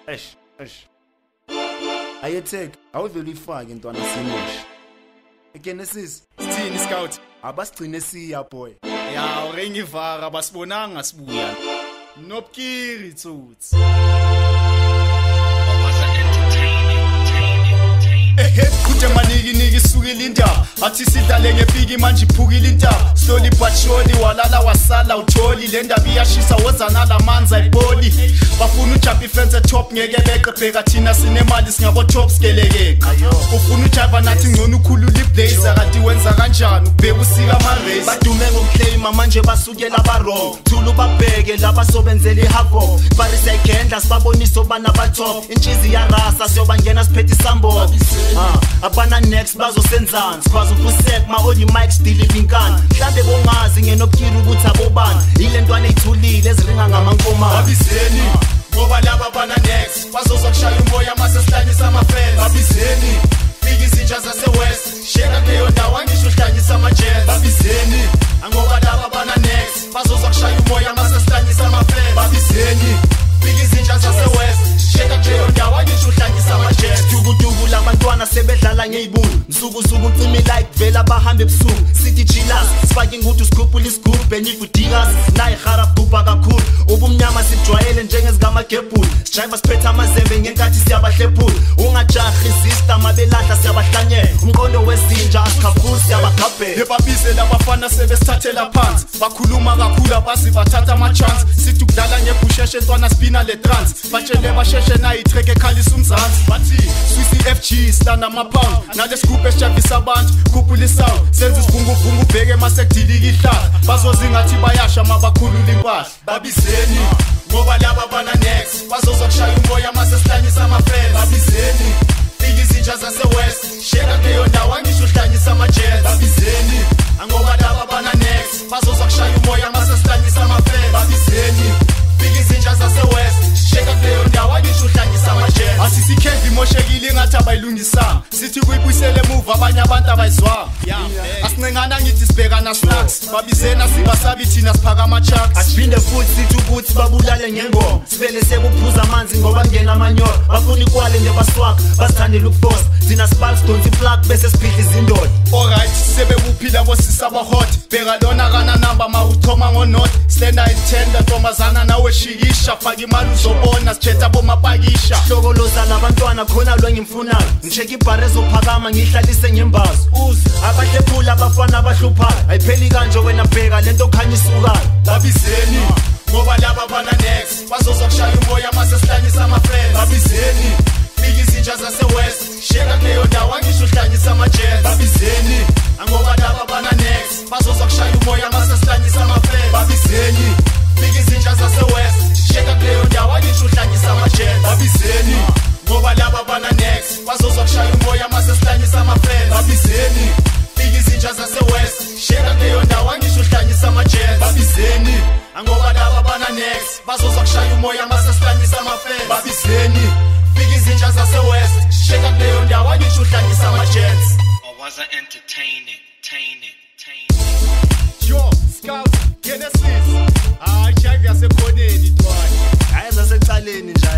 Eish. Ayethek, awuvela ifake intwana simoshi. Genesis, Sithini Skawta? abasigcine siya boy. Ya urengivara basibonanga sibuya. Knop Kier itsutsi. Kude maniki sukile indaba athi sidlale ngepiki manje iphukile indaba slowly but surely walala wasala utholi le ndaba iyashisa wozana lamanzi ayiboli bafuna ujump ifence top ngeke beqe bheka thina sinemali singabo top skelekeke ufuna ujava nathi ngcono ukhulula iblazer kanti wenza kanjani ubheka usika ama race badume ngoclaim manje basukela ba wrong thulu babheke laba sobenzela ihavo barise igenda sibabonisa obana ba top inchizi ya rasa siyobangena siphethe isambo abana next bazosenzana sikwazi ukusek ma only mic still living kan mhlambe bongazi ngenokiri ukuthi abobani ile ntwana ethulile eziringa ngamankoma Babizeni ngoba laba bana next bazozokushaya umoya mase sihlanyisa ama fans Babizeni fika izinja zase west sheka leyo ndawo angisho uhlanyisa ama jazz Babizeni ngoba laba bana next bazozokushaya umoya mase sihlanyisa ama fans Babizeni fika izinja zase west sheka leyo ndawo angisho uhlanyisa ama jazz dukuduku labantwana sebedlala ngeyibulu nsuku ucimi like vela bahambe ebusuku sithi chillers sifake nguthi sikhuphula isigubhu benifu diggers nayi harap dupa kakhulu ubumnyama sijwayele njengezigamagebhulu driver siphethe amazembe ngenkathi siyabahlephula ungajahi sister mabelahla siyabahlanyela umqondo wezinja asikhakhulu siyabagabhela Lebabize labafana sebesithathela phansi bakhuluma kakhulu abasi bathatha ama chance sithi ukudlala ngebusheshe ntwana spina le trance batshele basheshe nayi track ekhalisa umzansi bathi Swiss FG stana ama pound nale scoop esijabisa abantu khuphula isound senza isivunguvungu ubheke mase kudilika ihlala bazozingathi bayasha mabakhulula impahla Babizeni ngoba laba bana next bazozokushaya umoya mase sihlanyisa ama fans Babizeni fika izinja zase west sheka leyo ndawo angisho uhlanyisa ama jazz Babizeni ngoba laba bana next bazozokushaya umoya mase sihlanyisa ama fans Babizeni fika izinja zase west sheka leyo ndawo angisho uhlanyisa ama jazz asisikhendi moshekile ngathi abayilungisanga sithi kuyibuyisele emuva abanye abantu abayizwanga asincengana ngithi sibhekana snacks Babizena sibasabi thina siphaka ama chucks asiphinde futhi sithi ukuthi babulale ngengoma sivele sekuphuza amanzi ngoba ngena amanyora bafuna ikwale nebaswaka basithandela ukuforce thina sparks don't plug bese siphihla izindoda alright sebekuphila bosisa abahot bheka lona kana number mawuthoma ngo-not slender intenda ntombazana nawe shikisha faka imali uzobona sikhetha bomapakisha hlokoloza labantwana khona lo engimfunayo ngisheka ibhare ezophakama ngihlalise ngembazo abahlephula abafana abahluphayo ayipheli kanje wena bheka lento khanya isukayo Babizeni ngoba laba bana next bazozokushaya umoya mase sihlanyisa ama friends Babizeni fika izinja zase west sheka leyo ndawo angisho uhlanyisa ama jazz Babizeni ngoba laba bana next bazozokushaya umoya mase sihlanyisa ama friends Babizeni fika izinja zase west sheka leyo ndawo angisho uhlanyisa ama jazz Babizeni ngoba laba bana next bazozokushaya umoya mase sihlanyisa ama friends Babizeni fika izinja zase west sheka leyo ndawo angisho uhlanyisa ama jazz Babizeni ngoba laba bana next bazozokushaya umoya mase sihlanyisa ama friends Babizeni fika izinja zase west sheka leyo ndawo angisho uhlanyisa ama jazz Was entertaining. Yo, Skawta, Genesis. Hayi, chavi yasekhoneni ntwana. hayi zasecaleni njalo